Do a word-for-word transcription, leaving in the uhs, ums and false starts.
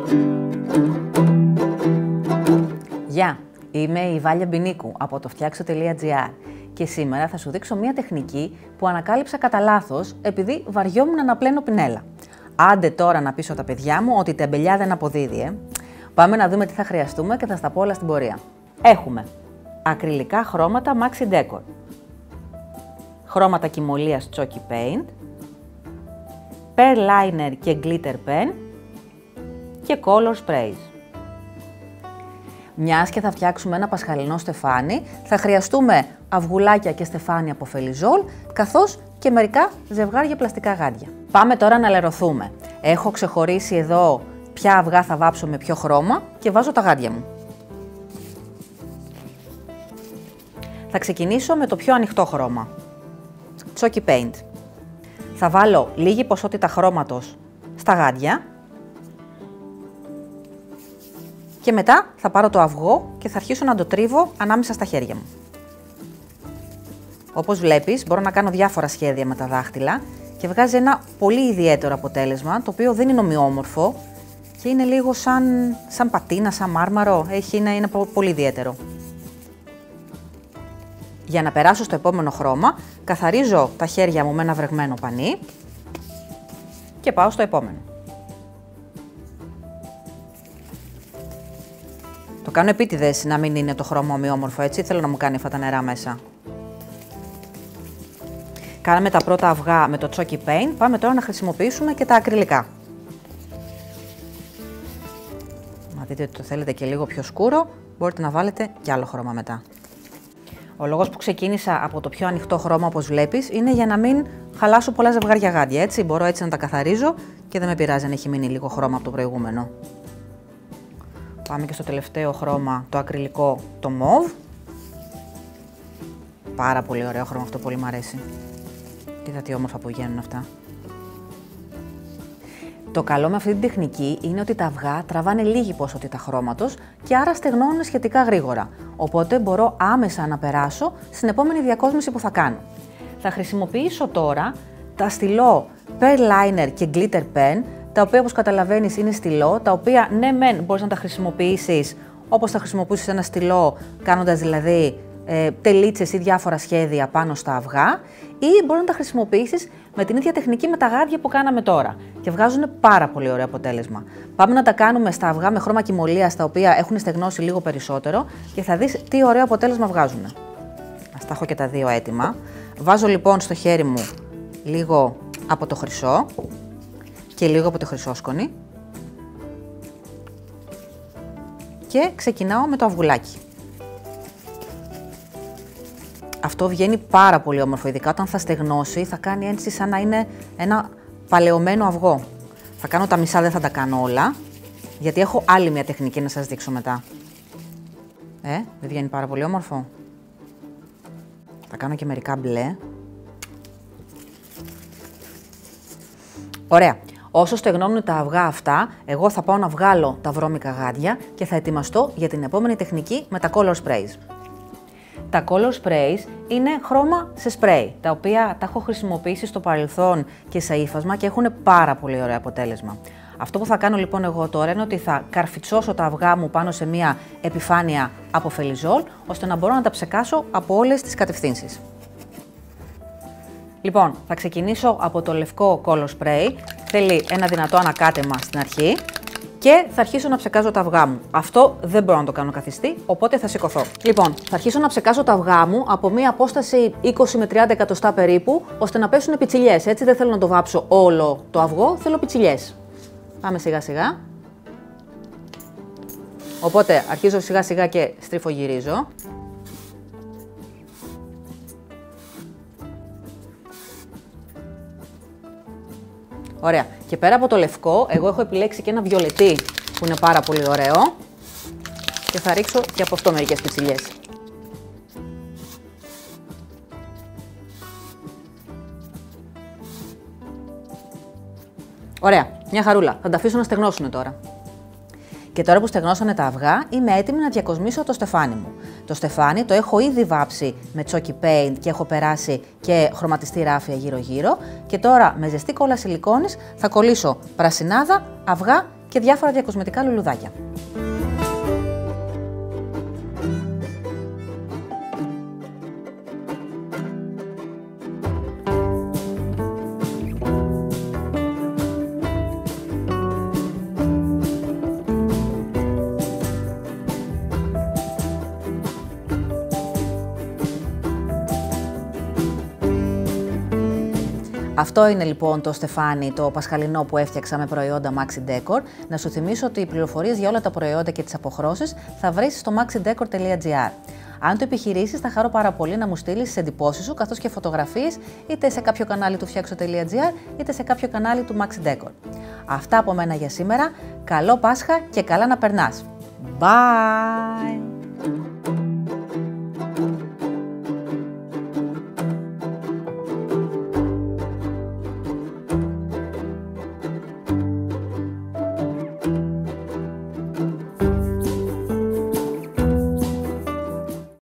Γεια, είμαι η Βάλια Μπινίκου από το φτιάξω τελεία τζι άρ και σήμερα θα σου δείξω μια τεχνική που ανακάλυψα κατά λάθος επειδή βαριόμουν να πλένω πινέλα. Άντε τώρα να πείσω τα παιδιά μου ότι η τεμπελιά δεν αποδίδει, ε. Πάμε να δούμε τι θα χρειαστούμε και θα στα πω όλα στην πορεία. Έχουμε ακριλικά χρώματα Maxi Decor, χρώματα κυμολίας Chalky Paint, Pearl Liner και Glitter Pen και Color Sprays. Μιας και θα φτιάξουμε ένα πασχαλινό στεφάνι, θα χρειαστούμε αυγουλάκια και στεφάνι από φελιζόλ, καθώς και μερικά ζευγάρια πλαστικά γάντια. Πάμε τώρα να λερωθούμε. Έχω ξεχωρίσει εδώ ποια αυγά θα βάψω με ποιο χρώμα και βάζω τα γάντια μου. Θα ξεκινήσω με το πιο ανοιχτό χρώμα, Chalky Paint. Θα βάλω λίγη ποσότητα χρώματος στα γάντια και μετά θα πάρω το αυγό και θα αρχίσω να το τρίβω ανάμεσα στα χέρια μου. Όπως βλέπεις, μπορώ να κάνω διάφορα σχέδια με τα δάχτυλα και βγάζει ένα πολύ ιδιαίτερο αποτέλεσμα, το οποίο δεν είναι ομοιόμορφο και είναι λίγο σαν, σαν πατίνα, σαν μάρμαρο, έχει, είναι, είναι πολύ ιδιαίτερο. Για να περάσω στο επόμενο χρώμα, καθαρίζω τα χέρια μου με ένα βρεγμένο πανί και πάω στο επόμενο. Το κάνω επίτηδες να μην είναι το χρώμα ομοιόμορφο, έτσι, θέλω να μου κάνει αυτά τα νερά μέσα. Κάναμε τα πρώτα αυγά με το Chalky Paint, πάμε τώρα να χρησιμοποιήσουμε και τα ακριλικά. Να δείτε ότι το θέλετε και λίγο πιο σκούρο, μπορείτε να βάλετε και άλλο χρώμα μετά. Ο λόγος που ξεκίνησα από το πιο ανοιχτό χρώμα, όπως βλέπεις, είναι για να μην χαλάσω πολλά ζευγάρια γάντια, έτσι. Μπορώ έτσι να τα καθαρίζω και δεν με πειράζει αν έχει μείνει λίγο χρώμα από το προηγούμενο. Πάμε και στο τελευταίο χρώμα, το ακριλικό, το μοβ. Πάρα πολύ ωραίο χρώμα αυτό, πολύ μου αρέσει. Κοίτα τι όμορφα που βγαίνουν αυτά. Το καλό με αυτή την τεχνική είναι ότι τα αυγά τραβάνε λίγη ποσότητα χρώματος και άρα στεγνώνουν σχετικά γρήγορα. Οπότε μπορώ άμεσα να περάσω στην επόμενη διακόσμηση που θα κάνω. Θα χρησιμοποιήσω τώρα τα στυλό Pearl Liner και Glitter Pen, τα οποία όπως καταλαβαίνεις είναι στυλό, τα οποία ναι μεν μπορείς να τα χρησιμοποιήσεις όπως θα χρησιμοποιήσεις ένα στυλό, κάνοντας δηλαδή ε, τελίτσες ή διάφορα σχέδια πάνω στα αυγά, ή μπορεί να τα χρησιμοποιήσεις με την ίδια τεχνική με τα γάντια που κάναμε τώρα και βγάζουν πάρα πολύ ωραίο αποτέλεσμα. Πάμε να τα κάνουμε στα αυγά με χρώμα κυμολίας, τα οποία έχουν στεγνώσει λίγο περισσότερο και θα δεις τι ωραίο αποτέλεσμα βγάζουν. Ας τα έχω και τα δύο έτοιμα. Βάζω λοιπόν στο χέρι μου λίγο από το χρυσό και λίγο από το χρυσόσκονη και ξεκινάω με το αυγουλάκι. Αυτό βγαίνει πάρα πολύ όμορφο, ειδικά όταν θα στεγνώσει, θα κάνει έτσι σαν να είναι ένα παλαιωμένο αυγό. Θα κάνω τα μισά, δεν θα τα κάνω όλα, γιατί έχω άλλη μια τεχνική να σας δείξω μετά. Ε, δεν βγαίνει πάρα πολύ όμορφο. Θα κάνω και μερικά μπλε. Ωραία. Όσο στεγνώνουν τα αυγά αυτά, εγώ θα πάω να βγάλω τα βρώμικα γάντια και θα ετοιμαστώ για την επόμενη τεχνική με τα Color Sprays. Τα Color Sprays είναι χρώμα σε σπρέι, τα οποία τα έχω χρησιμοποιήσει στο παρελθόν και σε ύφασμα και έχουν πάρα πολύ ωραίο αποτέλεσμα. Αυτό που θα κάνω λοιπόν εγώ τώρα είναι ότι θα καρφιτσώσω τα αυγά μου πάνω σε μια επιφάνεια από φελιζόλ, ώστε να μπορώ να τα ψεκάσω από όλες τις κατευθύνσεις. Λοιπόν, θα ξεκινήσω από το λευκό Color Spray, θέλει ένα δυνατό ανακάτεμα στην αρχή και θα αρχίσω να ψεκάζω τα αυγά μου. Αυτό δεν μπορώ να το κάνω καθιστή, οπότε θα σηκωθώ. Λοιπόν, θα αρχίσω να ψεκάζω τα αυγά μου από μία απόσταση είκοσι με τριάντα εκατοστά περίπου, ώστε να πέσουν πιτσιλιές. Έτσι δεν θέλω να το βάψω όλο το αυγό, θέλω πιτσιλιές. Πάμε σιγά σιγά. Οπότε αρχίζω σιγά σιγά και στριφογυρίζω. Ωραία. Και πέρα από το λευκό, εγώ έχω επιλέξει και ένα βιολετί που είναι πάρα πολύ ωραίο και θα ρίξω και από αυτό μερικές πιτσιλιές. Ωραία. Μια χαρούλα. Θα τα αφήσω να στεγνώσουν τώρα. Και τώρα που στεγνώσανε τα αυγά, είμαι έτοιμη να διακοσμήσω το στεφάνι μου. Το στεφάνι το έχω ήδη βάψει με Chalky Paint και έχω περάσει και χρωματιστή ράφια γύρω-γύρω. Και τώρα με ζεστή κόλλα σιλικόνης θα κολλήσω πρασινάδα, αυγά και διάφορα διακοσμητικά λουλουδάκια. Αυτό είναι λοιπόν το στεφάνι, το πασχαλινό που έφτιαξα με προϊόντα Maxi Decor. Να σου θυμίσω ότι οι πληροφορίες για όλα τα προϊόντα και τις αποχρώσεις θα βρεις στο maxidecor τελεία gr. Αν το επιχειρήσεις, θα χαρώ πάρα πολύ να μου στείλεις τις εντυπώσεις σου, καθώς και φωτογραφίες, είτε σε κάποιο κανάλι του φτιάξω τελεία gr, είτε σε κάποιο κανάλι του Maxi Decor. Αυτά από μένα για σήμερα. Καλό Πάσχα και καλά να περνάς. Bye!